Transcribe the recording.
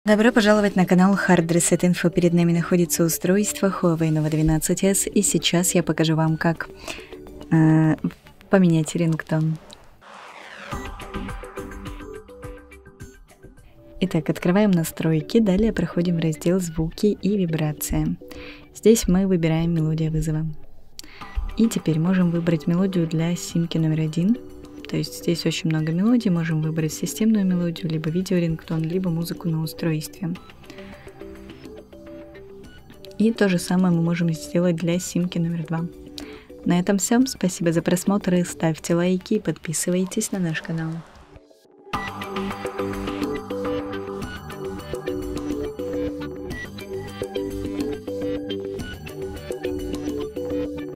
Добро пожаловать на канал Hard Reset Info. Перед нами находится устройство Huawei Nova 12S, и сейчас я покажу вам, как поменять рингтон. Итак, открываем настройки, далее проходим в раздел «Звуки и вибрация». Здесь мы выбираем мелодию вызова. И теперь можем выбрать мелодию для симки номер 1. То есть здесь очень много мелодий, можем выбрать системную мелодию, либо видео-рингтон, либо музыку на устройстве. И то же самое мы можем сделать для симки номер 2. На этом все. Спасибо за просмотр, ставьте лайки и подписывайтесь на наш канал.